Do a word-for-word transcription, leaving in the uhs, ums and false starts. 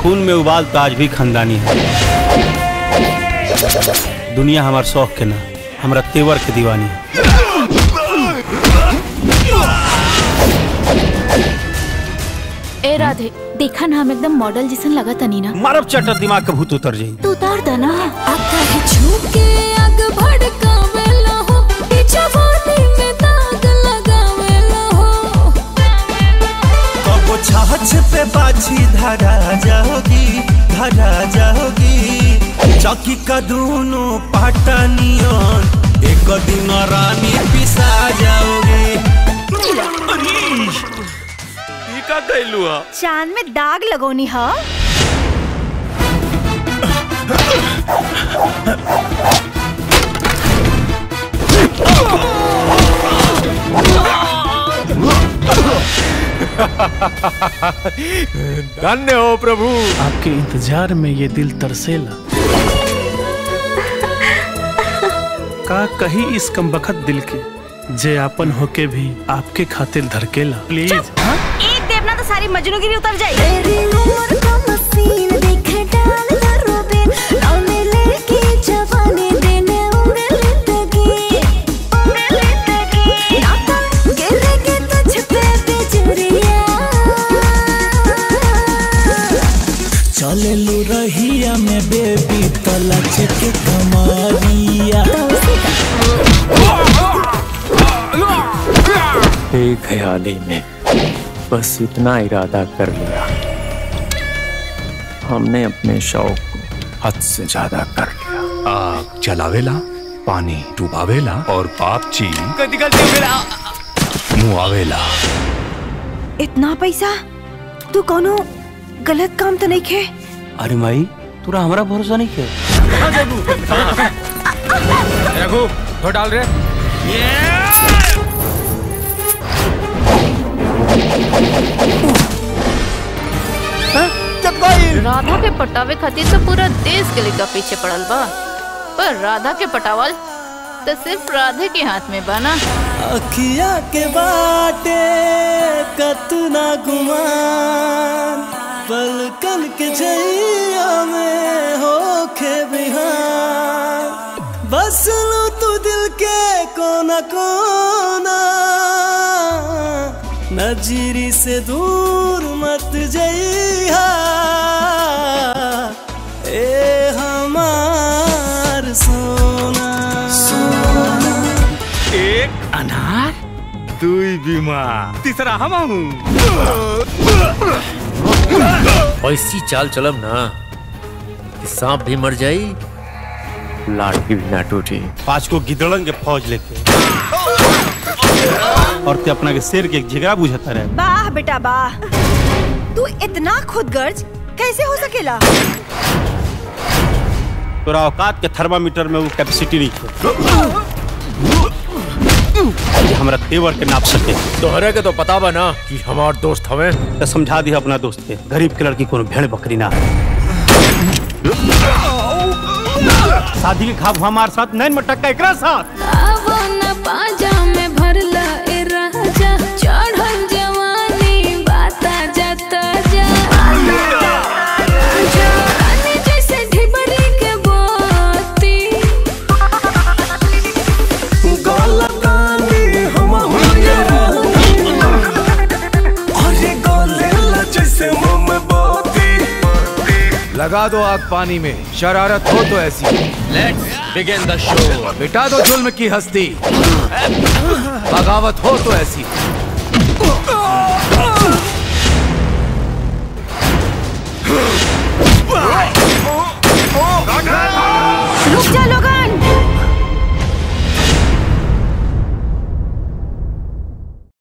खून में उबाल तो आज भी खानदानी है। दुनिया हमार शौक के ना, हमारा तेवर के दीवानी है। ए राधे, देखा ना हम एकदम मॉडल जैसन लगा तनी ना। मारब चटर दिमाग का भूत उतर जाई। तू उतार दा ना। आका ही झुके आग भड़कावेला हो, जवानी में दाग लगावेला हो। कबो छाछ पे बाछी धरा जाओगी, धरा जाओगी। चौकी का दोनों पाटनियन एक दिन रानी पिसा जाओगी। का चांद में दाग लगोनी हा। धन्य हो प्रभु, आपके इंतजार में ये दिल तरसेला। का कही इस कमबख्त दिल के जे आपन होके भी आपके खातिर धड़केला। प्लीज एक देवना तो सारी मजनूगिरी उतर जाए। तेरी उम्र का मसीन देख डाल रोबे, लौने लेके जवानी देने उंगली तकी, उंगली तकी। नाता गिरेगे तुझ पे बिजुरिया। चले लू रहिया में बेबी तलच के कमारिया। एक ख्याली में बस इतना इरादा कर लिया, हमने अपने शौक को हद से ज्यादा कर लिया। आग जलावेला, पानी डुबावेला और पाप ची मुआवेला। इतना पैसा तू कोनो गलत काम तो नहीं खे? अरे माई, तुरा हमारा भरोसा नहीं खे? रघु तो डाल रहे। राधा के पटावे खातिर तो पूरा देश के लेकर पीछे पड़ल बा, पर राधा के पटावल तो सिर्फ राधे के हाथ में बना। अखिया के बाटे कतना गुमान, पलकन के जइया में होखे बिहान। बस लो तू दिल के कोना कोना, नजरी से दूर मत जइहा ए हमार सोना। सोना एक अनार, दुई बीमा, तीसरा हम हूँ। ऐसी चाल चलब ना कि सांप भी मर जाई, लाठी भी ना टूटी। पांच को गिदड़न के फौज लेके और ते अपना के शेर के झिगड़ा बुझता रहे। वाह बेटा वाह, तू इतना खुदगर्ज कैसे हो सकेला? तोरा औकात के थर्मामीटर में वो कैपेसिटी नहीं है हमारा तेवर के नाप सके। तोहरे के तो पता बा ना कि हमार दोस्त हवे। तो समझा दी अपना दोस्त के, गरीब के लड़की कोनो भेड़ बकरी ना है। शादी के खाब हमारे साथ नैन मटक्का एकरा साथ। आवो न पाजा में भरला ए राजा, चढ़ल जवानी बाता जाता जा। रानी जैसे ढिबरी के बोती, गलतानी हम होंगे अरे गलेला जैसे मुंह में बोती। लगा दो आग पानी में, शरारत हो तो ऐसी। Let's begin the show. मिटा दो जुल्म की हस्ती, बगावत हो तो ऐसी। रुक जा लोगन।